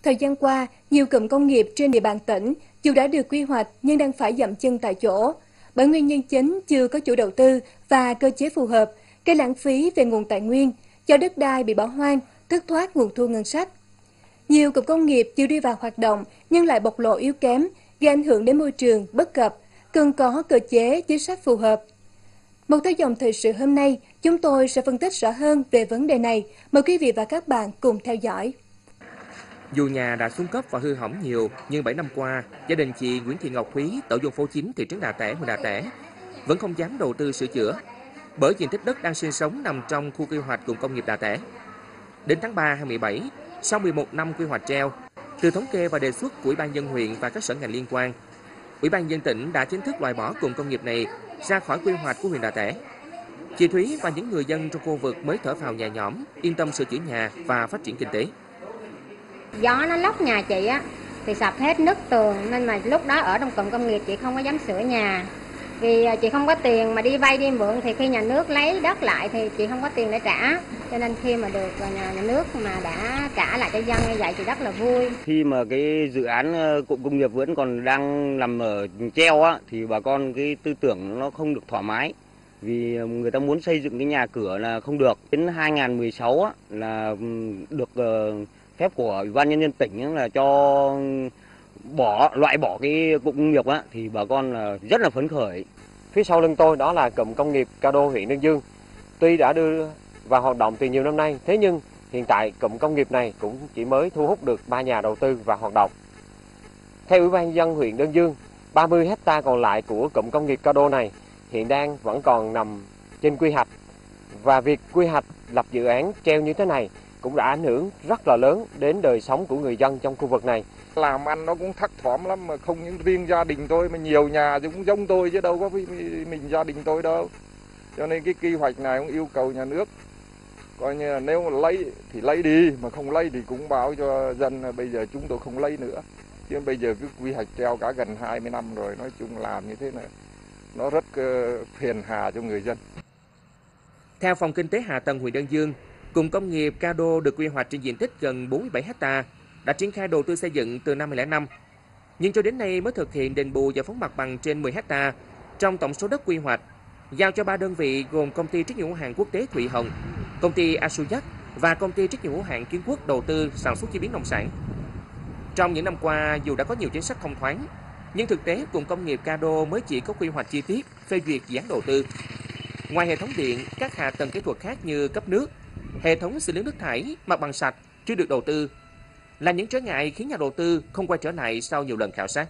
Thời gian qua, nhiều cụm công nghiệp trên địa bàn tỉnh dù đã được quy hoạch nhưng đang phải dậm chân tại chỗ. Bởi nguyên nhân chính chưa có chủ đầu tư và cơ chế phù hợp, gây lãng phí về nguồn tài nguyên, do đất đai bị bỏ hoang, thất thoát nguồn thu ngân sách. Nhiều cụm công nghiệp chưa đi vào hoạt động nhưng lại bộc lộ yếu kém, gây ảnh hưởng đến môi trường, bất cập, cần có cơ chế, chính sách phù hợp. Một theo dòng thời sự hôm nay, chúng tôi sẽ phân tích rõ hơn về vấn đề này. Mời quý vị và các bạn cùng theo dõi. Dù nhà đã xuống cấp và hư hỏng nhiều, nhưng 7 năm qua, gia đình chị Nguyễn Thị Ngọc Thúy, tổ dân phố 9 thị trấn Đà Tẻ, huyện Đà Tẻ, vẫn không dám đầu tư sửa chữa, bởi diện tích đất đang sinh sống nằm trong khu quy hoạch cụm công nghiệp Đà Tẻ. Đến tháng 3 2017, sau 11 năm quy hoạch treo, từ thống kê và đề xuất của Ủy ban nhân dân huyện và các sở ngành liên quan, Ủy ban nhân dân tỉnh đã chính thức loại bỏ cụm công nghiệp này ra khỏi quy hoạch của huyện Đà Tẻ. Chị Thúy và những người dân trong khu vực mới thở phào nhẹ nhõm, yên tâm sửa chữa nhà và phát triển kinh tế. Gió nó lốc nhà chị á thì sập hết nứt tường, nên mà lúc đó ở trong cụm công nghiệp chị không có dám sửa nhà. Vì chị không có tiền mà đi vay đi mượn, thì khi nhà nước lấy đất lại thì chị không có tiền để trả. Cho nên khi mà được nhà nước mà đã trả lại cho dân như vậy thì rất là vui. Khi mà cái dự án cụm công nghiệp vẫn còn đang nằm ở treo á, thì bà con cái tư tưởng nó không được thoải mái. Vì người ta muốn xây dựng cái nhà cửa là không được. Đến 2016 á, là được phép của Ủy ban nhân dân tỉnh là cho loại bỏ cái cụm công nghiệp á, thì bà con là rất là phấn khởi. Phía sau lưng tôi đó là cụm công nghiệp Ca Đô, huyện Đơn Dương. Tuy đã đưa vào hoạt động từ nhiều năm nay, thế nhưng hiện tại cụm công nghiệp này cũng chỉ mới thu hút được 3 nhà đầu tư vào hoạt động. Theo Ủy ban nhân dân huyện Đơn Dương, 30 hectare còn lại của cụm công nghiệp Ca Đô này hiện đang vẫn còn nằm trên quy hoạch. Và việc quy hoạch lập dự án treo như thế này cũng đã ảnh hưởng rất là lớn đến đời sống của người dân trong khu vực này. Làm ăn nó cũng thấp thỏm lắm, mà không những riêng gia đình tôi mà nhiều nhà cũng giống tôi chứ đâu có mình gia đình tôi đâu. Cho nên cái quy hoạch này cũng yêu cầu nhà nước coi như là nếu mà lấy thì lấy đi, mà không lấy thì cũng báo cho dân là bây giờ chúng tôi không lấy nữa. Chứ bây giờ cái quy hoạch treo cả gần 20 năm rồi, nói chung làm như thế này nó rất phiền hà cho người dân. Theo Phòng Kinh tế Hạ tầng huyện Đơn Dương, cụm công nghiệp Ca Đô được quy hoạch trên diện tích gần 47 ha, đã triển khai đầu tư xây dựng từ năm 2005. Nhưng cho đến nay mới thực hiện đền bù giải phóng mặt bằng trên 10 ha trong tổng số đất quy hoạch, giao cho 3 đơn vị gồm công ty trách nhiệm hữu hạn quốc tế Thụy Hồng, công ty Asuyak và công ty trách nhiệm hữu hạn Kiến Quốc đầu tư sản xuất chế biến nông sản. Trong những năm qua, dù đã có nhiều chính sách thông thoáng, nhưng thực tế cụm công nghiệp Ca Đô mới chỉ có quy hoạch chi tiết, phê duyệt dự án đầu tư. Ngoài hệ thống điện, các hạ tầng kỹ thuật khác như cấp nước, hệ thống xử lý nước thải, mặt bằng sạch chưa được đầu tư, là những trở ngại khiến nhà đầu tư không quay trở lại sau nhiều lần khảo sát.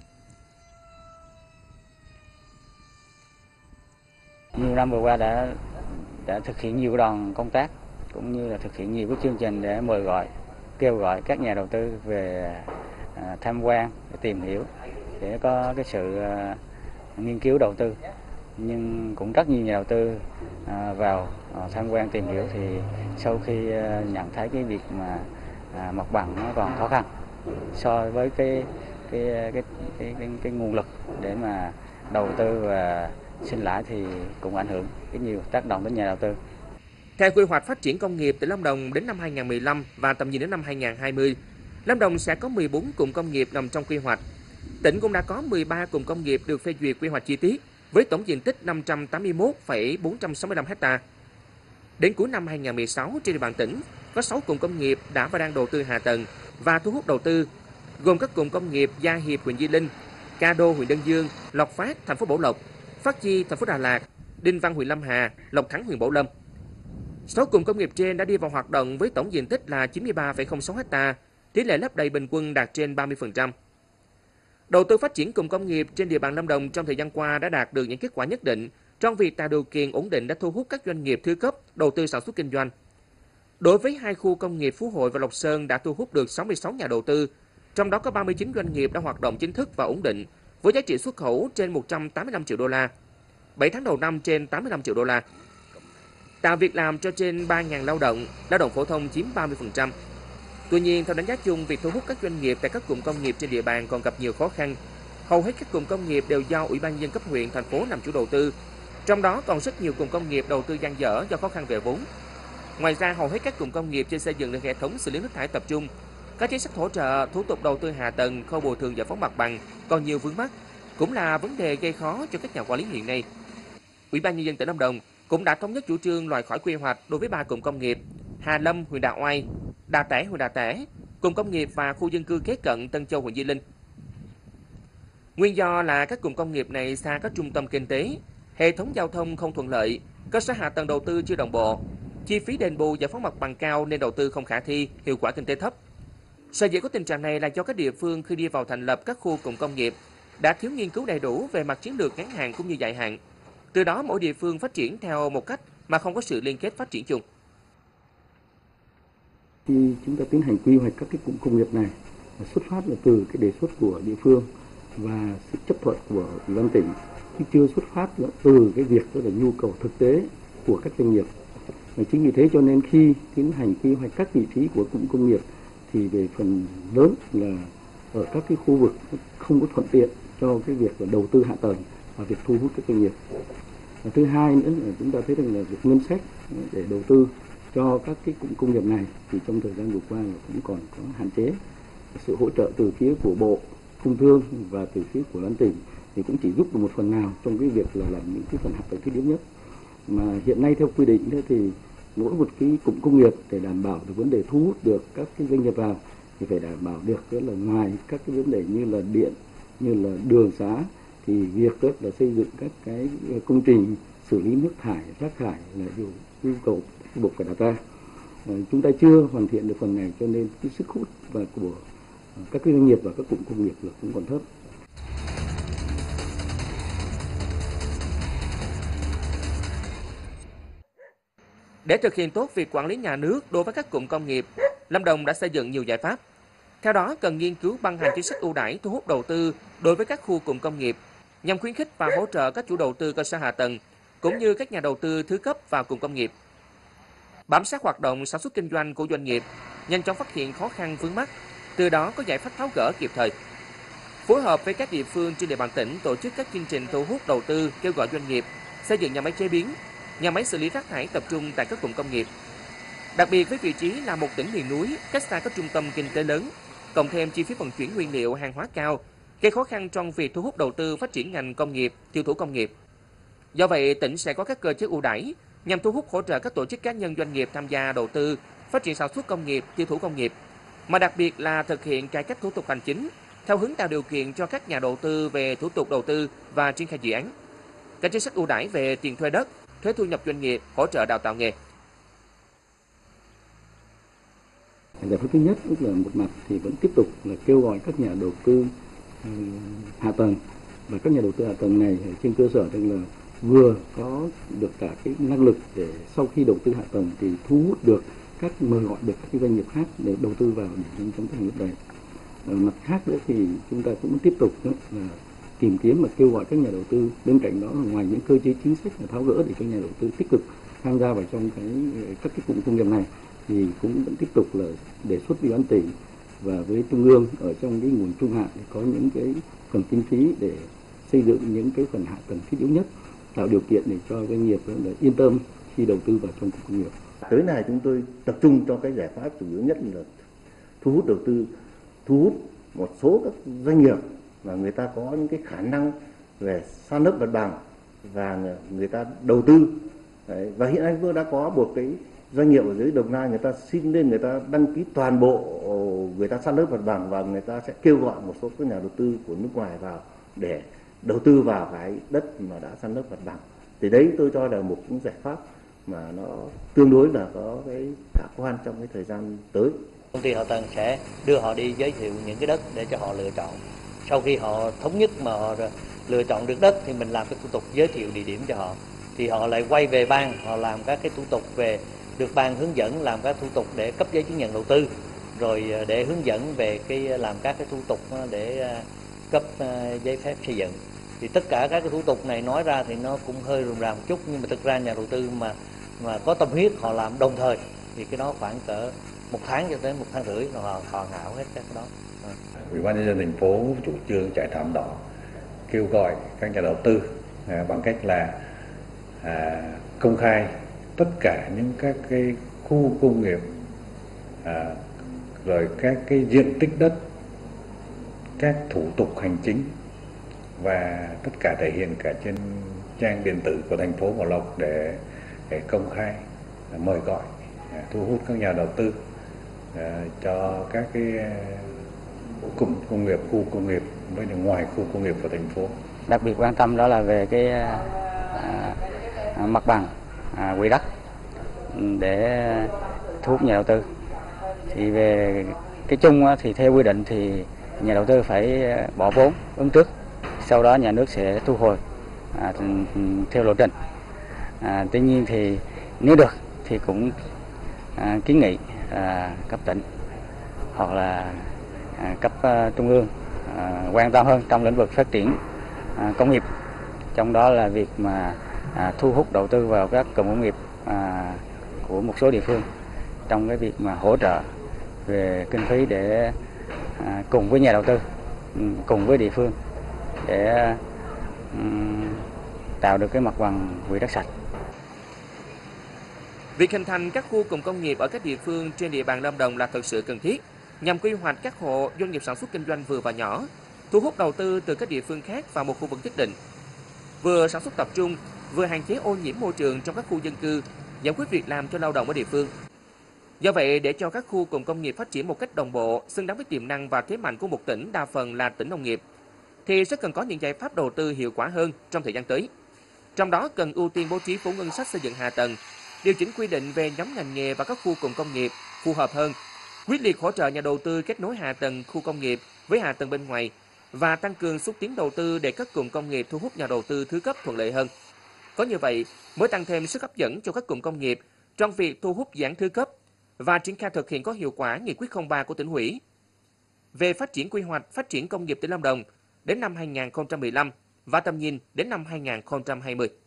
Nhiều năm vừa qua đã thực hiện nhiều đoàn công tác cũng như là thực hiện nhiều cái chương trình để mời gọi, kêu gọi các nhà đầu tư về tham quan, để tìm hiểu, để có cái sự nghiên cứu đầu tư. Nhưng cũng rất nhiều nhà đầu tư vào tham quan tìm hiểu thì sau khi nhận thấy cái việc mà mặt bằng nó còn khó khăn so với cái nguồn lực để mà đầu tư và sinh lãi thì cũng ảnh hưởng cái nhiều tác động đến nhà đầu tư. Theo quy hoạch phát triển công nghiệp tỉnh Lâm Đồng đến năm 2015 và tầm nhìn đến năm 2020, Lâm Đồng sẽ có 14 cụm công nghiệp nằm trong quy hoạch. Tỉnh cũng đã có 13 cụm công nghiệp được phê duyệt quy hoạch chi tiết với tổng diện tích 581,465 ha. Đến cuối năm 2016, trên địa bàn tỉnh có 6 cụm công nghiệp đã và đang đầu tư hạ tầng và thu hút đầu tư, gồm các cụm công nghiệp Gia Hiệp huyện Di Linh, Ca Đô huyện Đơn Dương, Lộc Phát thành phố Bảo Lộc, Phát Chi thành phố Đà Lạt, Đinh Văn huyện Lâm Hà, Lộc Thắng huyện Bảo Lâm. 6 cụm công nghiệp trên đã đi vào hoạt động với tổng diện tích là 93,06 ha, tỷ lệ lấp đầy bình quân đạt trên 30%. Đầu tư phát triển cụm công nghiệp trên địa bàn Lâm Đồng trong thời gian qua đã đạt được những kết quả nhất định trong việc tạo điều kiện ổn định đã thu hút các doanh nghiệp thứ cấp đầu tư sản xuất kinh doanh. Đối với hai khu công nghiệp Phú Hội và Lộc Sơn đã thu hút được 66 nhà đầu tư, trong đó có 39 doanh nghiệp đã hoạt động chính thức và ổn định, với giá trị xuất khẩu trên 185 triệu đô la, 7 tháng đầu năm trên 85 triệu đô la. Tạo việc làm cho trên 3.000 lao động phổ thông chiếm 30%. Tuy nhiên, theo đánh giá chung, việc thu hút các doanh nghiệp tại các cụm công nghiệp trên địa bàn còn gặp nhiều khó khăn. Hầu hết các cụm công nghiệp đều do Ủy ban nhân dân cấp huyện, thành phố làm chủ đầu tư. Trong đó còn rất nhiều cụm công nghiệp đầu tư dang dở do khó khăn về vốn. Ngoài ra, hầu hết các cụm công nghiệp chưa xây dựng được hệ thống xử lý nước thải tập trung, Các chính sách hỗ trợ, thủ tục đầu tư hạ tầng, khâu bồi thường giải phóng mặt bằng còn nhiều vướng mắc, cũng là vấn đề gây khó cho các nhà quản lý hiện nay. Ủy ban Nhân dân tỉnh Lâm Đồng cũng đã thống nhất chủ trương loại khỏi quy hoạch đối với 3 cụm công nghiệp: Hà Lâm, huyện Đạ Oai, Đạ Tẻ, huyện Đạ Tẻ, cụm công nghiệp và khu dân cư kế cận Tân Châu, huyện Di Linh. Nguyên do là các cụm công nghiệp này xa các trung tâm kinh tế, hệ thống giao thông không thuận lợi, cơ sở hạ tầng đầu tư chưa đồng bộ, chi phí đền bù giải phóng mặt bằng cao nên đầu tư không khả thi, hiệu quả kinh tế thấp. Sở dĩ có tình trạng này là do các địa phương khi đi vào thành lập các khu cụm công nghiệp đã thiếu nghiên cứu đầy đủ về mặt chiến lược ngắn hạn cũng như dài hạn. Từ đó mỗi địa phương phát triển theo một cách mà không có sự liên kết phát triển chung. Khi chúng ta tiến hành quy hoạch các cái cụm công nghiệp này, xuất phát là từ cái đề xuất của địa phương và sự chấp thuận của Ủy ban tỉnh, chứ chưa xuất phát là từ cái việc đó là nhu cầu thực tế của các doanh nghiệp. Và chính vì thế cho nên khi tiến hành quy hoạch các vị trí của cụm công nghiệp thì về phần lớn là ở các cái khu vực không có thuận tiện cho cái việc là đầu tư hạ tầng và việc thu hút các doanh nghiệp. Và thứ hai nữa là chúng ta thấy rằng là việc ngân sách để đầu tư cho các cái cụm công nghiệp này thì trong thời gian vừa qua là cũng còn có hạn chế. Sự hỗ trợ từ phía của Bộ Công Thương và từ phía của Ban tỉnh thì cũng chỉ giúp được một phần nào trong cái việc là làm những cái phần hạ tầng thiết yếu nhất. Mà hiện nay theo quy định thì mỗi một cái cụm công nghiệp để đảm bảo được vấn đề thu hút được các cái doanh nghiệp vào thì phải đảm bảo được đó là ngoài các cái vấn đề như là điện, như là đường xá thì việc đó là xây dựng các cái công trình xử lý nước thải, rác thải là yêu cầu buộc phải đặt ra. Chúng ta chưa hoàn thiện được phần này cho nên cái sức hút và của các cái doanh nghiệp và các cụm công nghiệp là cũng còn thấp. Để thực hiện tốt việc quản lý nhà nước đối với các cụm công nghiệp, Lâm Đồng đã xây dựng nhiều giải pháp. Theo đó, cần nghiên cứu ban hành chính sách ưu đãi thu hút đầu tư đối với các khu cụm công nghiệp nhằm khuyến khích và hỗ trợ các chủ đầu tư cơ sở hạ tầng cũng như các nhà đầu tư thứ cấp vào cụm công nghiệp. Bám sát hoạt động sản xuất kinh doanh của doanh nghiệp, nhanh chóng phát hiện khó khăn vướng mắc, từ đó có giải pháp tháo gỡ kịp thời. Phối hợp với các địa phương trên địa bàn tỉnh tổ chức các chương trình thu hút đầu tư, kêu gọi doanh nghiệp xây dựng nhà máy chế biến, nhà máy xử lý rác thải tập trung tại các cụm công nghiệp. Đặc biệt với vị trí là một tỉnh miền núi, cách xa các trung tâm kinh tế lớn, cộng thêm chi phí vận chuyển nguyên liệu hàng hóa cao, gây khó khăn trong việc thu hút đầu tư phát triển ngành công nghiệp, tiêu thụ công nghiệp. Do vậy, tỉnh sẽ có các cơ chế ưu đãi nhằm thu hút hỗ trợ các tổ chức cá nhân doanh nghiệp tham gia đầu tư, phát triển sản xuất công nghiệp, tiêu thụ công nghiệp, mà đặc biệt là thực hiện cải cách thủ tục hành chính theo hướng tạo điều kiện cho các nhà đầu tư về thủ tục đầu tư và triển khai dự án. Các chính sách ưu đãi về tiền thuê đất, thuế thu nhập doanh nghiệp, hỗ trợ đào tạo nghề. Giải pháp thứ nhất là một mặt thì vẫn tiếp tục là kêu gọi các nhà đầu tư hạ tầng, và các nhà đầu tư hạ tầng này trên cơ sở rằng là vừa có được cả cái năng lực để sau khi đầu tư hạ tầng thì thu hút được mời gọi được các doanh nghiệp khác để đầu tư vào để nhanh chóng thành lập đấy. Mặt khác nữa thì chúng ta cũng tiếp tục là tìm kiếm và kêu gọi các nhà đầu tư, bên cạnh đó là ngoài những cơ chế chính sách là tháo gỡ để các nhà đầu tư tích cực tham gia vào trong các cái cụm công nghiệp này thì cũng vẫn tiếp tục là đề xuất Ủy ban tỉnh và với Trung ương ở trong cái nguồn trung hạn để có những cái phần kinh phí để xây dựng những cái phần hạ tầng thiết yếu nhất, tạo điều kiện để cho doanh nghiệp là yên tâm khi đầu tư vào trong cụm công nghiệp. Tới này chúng tôi tập trung cho cái giải pháp chủ yếu nhất là thu hút đầu tư, thu hút một số các doanh nghiệp mà người ta có những cái khả năng về san lấp mặt bằng và người ta đầu tư. Đấy, và hiện nay tôi đã có một cái doanh nghiệp ở dưới Đồng Nai, người ta xin lên, người ta đăng ký toàn bộ, người ta san lấp mặt bằng và người ta sẽ kêu gọi một số các nhà đầu tư của nước ngoài vào để đầu tư vào cái đất mà đã san lấp mặt bằng. Thì đấy tôi cho là một cái giải pháp mà nó tương đối là có cái khả quan trong cái thời gian tới. Công ty hạ tầng sẽ đưa họ đi giới thiệu những cái đất để cho họ lựa chọn. Sau khi họ thống nhất mà họ lựa chọn được đất thì mình làm cái thủ tục giới thiệu địa điểm cho họ. Thì họ lại quay về ban, họ làm các cái thủ tục về được ban hướng dẫn làm các thủ tục để cấp giấy chứng nhận đầu tư, rồi để hướng dẫn về cái làm các cái thủ tục để cấp giấy phép xây dựng. Thì tất cả các cái thủ tục này nói ra thì nó cũng hơi rườm rà một chút, nhưng mà thực ra nhà đầu tư mà có tâm huyết họ làm đồng thời thì cái đó khoảng cỡ 1 tháng cho tới 1 tháng rưỡi là họ hoàn hảo hết các cái đó. Ủy ban nhân dân thành phố chủ trương trải thảm đỏ kêu gọi các nhà đầu tư bằng cách là công khai tất cả những các cái khu công nghiệp rồi các cái diện tích đất, các thủ tục hành chính và tất cả thể hiện cả trên trang điện tử của thành phố Bảo Lộc để công khai mời gọi thu hút các nhà đầu tư cho các cái cụm công nghiệp, khu công nghiệp với ngoài khu công nghiệp của thành phố. Đặc biệt quan tâm đó là về cái mặt bằng, quỹ đất để thu hút nhà đầu tư. Thì về cái chung thì theo quy định thì nhà đầu tư phải bỏ vốn ứng trước, sau đó nhà nước sẽ thu hồi theo lộ trình. Tuy nhiên thì nếu được thì cũng kiến nghị cấp tỉnh hoặc là cấp trung ương quan tâm hơn trong lĩnh vực phát triển công nghiệp, trong đó là việc mà thu hút đầu tư vào các cụm công nghiệp của một số địa phương, trong cái việc mà hỗ trợ về kinh phí để cùng với nhà đầu tư, cùng với địa phương để tạo được cái mặt bằng quỹ đất sạch. Việc hình thành các khu cụm công nghiệp ở các địa phương trên địa bàn Lâm Đồng là thực sự cần thiết nhằm quy hoạch các hộ doanh nghiệp sản xuất kinh doanh vừa và nhỏ, thu hút đầu tư từ các địa phương khác vào một khu vực nhất định, vừa sản xuất tập trung, vừa hạn chế ô nhiễm môi trường trong các khu dân cư, giải quyết việc làm cho lao động ở địa phương. Do vậy, để cho các khu cụm công nghiệp phát triển một cách đồng bộ, xứng đáng với tiềm năng và thế mạnh của một tỉnh đa phần là tỉnh nông nghiệp, thì rất cần có những giải pháp đầu tư hiệu quả hơn trong thời gian tới. Trong đó cần ưu tiên bố trí vốn ngân sách xây dựng hạ tầng, điều chỉnh quy định về nhóm ngành nghề và các khu cụm công nghiệp phù hợp hơn, quyết liệt hỗ trợ nhà đầu tư kết nối hạ tầng khu công nghiệp với hạ tầng bên ngoài và tăng cường xúc tiến đầu tư để các cụm công nghiệp thu hút nhà đầu tư thứ cấp thuận lợi hơn. Có như vậy mới tăng thêm sức hấp dẫn cho các cụm công nghiệp trong việc thu hút dự án thứ cấp và triển khai thực hiện có hiệu quả nghị quyết 03 của tỉnh ủy về phát triển quy hoạch phát triển công nghiệp tỉnh Lâm Đồng đến năm 2015 và tầm nhìn đến năm 2020.